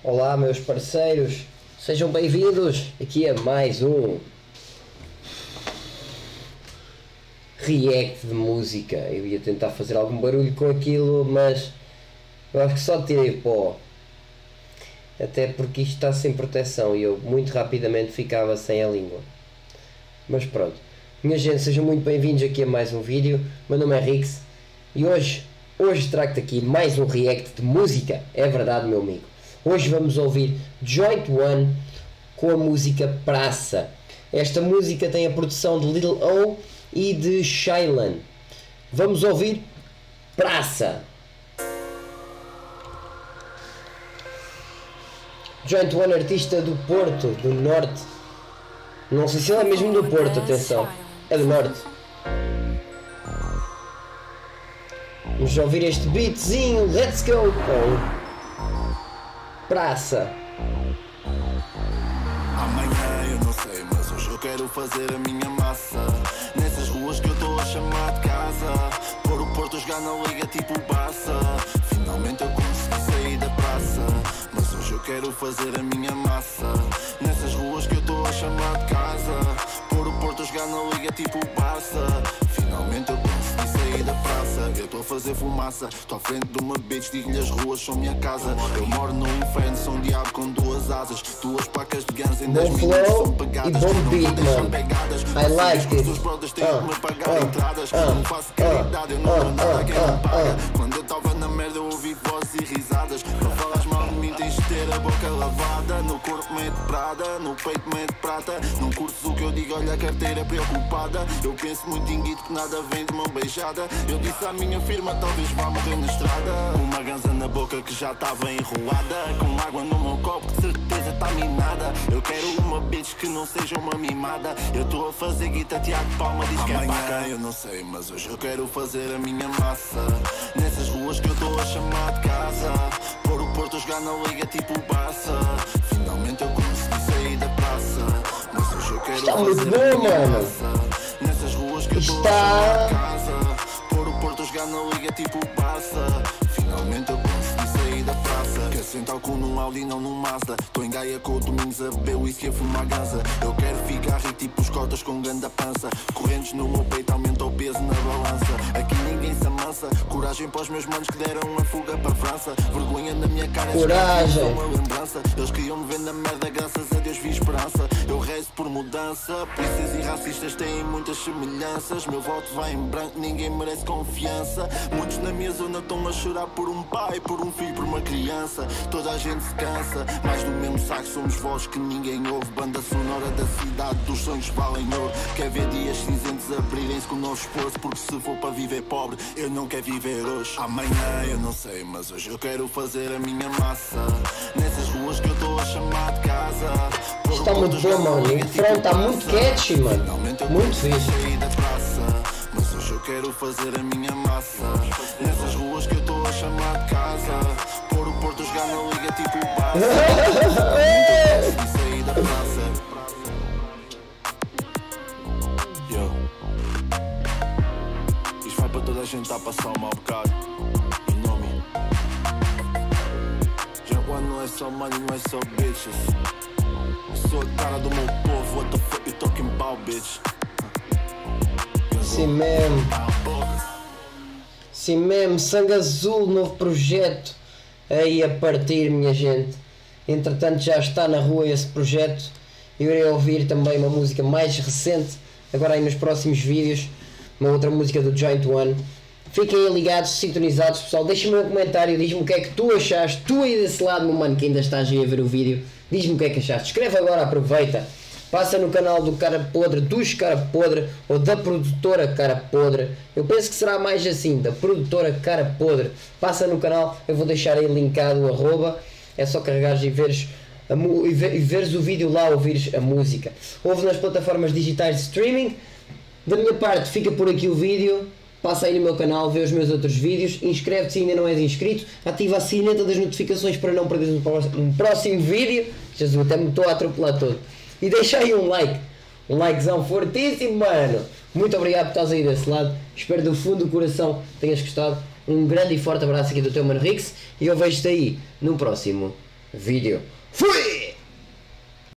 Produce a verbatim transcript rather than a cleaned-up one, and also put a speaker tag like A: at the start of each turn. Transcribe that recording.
A: Olá meus parceiros, sejam bem-vindos aqui a mais um react de música. Eu ia tentar fazer algum barulho com aquilo, mas eu acho que só tirei pó. Até porque isto está sem proteção e eu muito rapidamente ficava sem a língua. Mas pronto, minha gente, sejam muito bem-vindos aqui a mais um vídeo. Meu nome é Rix e hoje, hoje trago-te aqui mais um react de música. É verdade, meu amigo. Hoje vamos ouvir Joint One com a música Praça. Esta música tem a produção de Lil O e de Shailan. Vamos ouvir Praça. Joint One, artista do Porto, do Norte. Não sei se ele é mesmo do Porto, atenção. É do Norte. Vamos ouvir este beatzinho. Let's go! Praça.
B: Amanhã eu não sei, mas hoje eu quero fazer a minha massa. Nessas ruas que eu estou a chamar de casa. Pôr o Porto jogar na liga tipo Barça. Finalmente eu consegui sair da praça. Mas hoje eu quero fazer a minha massa. Nessas ruas que eu estou a chamar de casa. Pôr o Porto jogar na liga tipo Barça. Finalmente eu consegui sair da praça. Eu estou a fazer fumaça. Estou à frente de uma bitch, digo-lhe as ruas são minha casa. Eu moro no inferno, sou um diabo com duas asas. Duas placas de guns em dez minutos são pegadas.
A: Bom beat, mano. I like it.
B: Os brothers têm que me pagar entradas. Não faço caridade, eu não dou nada a quem não paga. Quando eu estava na merda eu ouvi vozes e risadas. Para falares mal de mim tens de ter a boca lavada. No corpo mete prada, no peito mete prata. Não curtes o que eu digo, olha a carteira preocupada. Eu penso muito em guito que nada vem de mão beijada. Eu disse à minha firma, talvez vá morrer na estrada. Uma ganza na boca que já estava enrolada. Com água no meu copo que de certeza está minada. Eu quero uma bitch que não seja uma mimada. Eu estou a fazer guita, Tiago Palma diz que é paca. Eu não sei, mas hoje eu quero fazer a minha massa. Nessas ruas que eu estou a chamar de casa. Pôr o Porto a jogar na liga tipo Barça. Finalmente eu consegui sair da praça. Mas hoje eu quero
A: Está
B: fazer
A: muito bom,
B: a minha
A: mano.
B: massa. Nessas ruas que eu estou
A: Está...
B: a chamar de casa. Pôr o Porto a jogar na liga tipo Barça. Finalmente eu consegui sair da praça. Quero sentar o cu num Audi, não num Mazda. Estou em Gaia com o Domingos a beber whisky a fumar ganza. Eu quero ficar rico tipo os cotas com ganda pança. Correntes no meu peito aumenta o peso na balança. Aqui ninguém se amansa. Coragem para os meus manos que deram a fuga para a França. Vergonha na minha cara,
A: coragem.
B: Uma lembrança. Eles queriam me ver na merda, graças a Deus vi esperança. Eu rezo por mudança. Polícias e racistas têm muitas semelhanças. Meu voto vai em branco, ninguém merece confiança. Muitos na minha zona estão a chorar por um pai, por um filho, por uma criança. Toda a gente se cansa, mais do mesmo saco somos vozes que ninguém ouve. Banda sonora da cidade, dos sonhos valem ouro. Quer ver dias cinzentos abrirem-se com novo esforço. Porque se for para viver pobre, eu não quero viver hoje. Amanhã eu não sei, mas hoje eu quero fazer a minha massa. Nessas ruas que eu estou a chamar de casa.
A: Está muito bom, mano. O front está muito catchy, mano. Muito fixe.
B: Mas hoje eu quero fazer a minha massa. Nessas ruas que eu estou a chamar de casa. Pôr o Porto a jogar na liga tipo Barça. E sair da praça. Yo. Isto vai para toda a gente a passar um mau bocado. Em nome. Joint One não é só money, não é só bitches. Eu sou a cara do meu povo, what the fuck you talking about, bitch?
A: Sim mesmo. Sim mesmo, Sangue Azul, novo projeto aí a partir, minha gente. Entretanto já está na rua esse projeto. Eu irei ouvir também uma música mais recente, agora aí nos próximos vídeos, uma outra música do Joint One. Fiquem aí ligados, sintonizados, pessoal. Deixem-me um comentário, diz-me o que é que tu achaste. Tu aí desse lado, meu mano, que ainda estás aí a ver o vídeo, diz-me o que é que achaste. Escreve agora, aproveita. Passa no canal do Cara Podre, dos Cara Podre, ou da produtora Cara Podre. Eu penso que será mais assim, da produtora Cara Podre. Passa no canal, eu vou deixar aí linkado o arroba. É só carregares e veres, a e veres o vídeo lá, ouvires a música. Ouve nas plataformas digitais de streaming. Da minha parte fica por aqui o vídeo. Passa aí no meu canal, vê os meus outros vídeos. Inscreve-te se ainda não és inscrito. Ativa a sineta das notificações para não perderes um próximo vídeo. Jesus, até me estou a atropelar todo. E deixa aí um like, um likezão fortíssimo, mano. Muito obrigado por estás aí desse lado. Espero do fundo do coração que tenhas gostado. Um grande e forte abraço aqui do teu mano Rix. E eu vejo-te aí no próximo vídeo. Fui!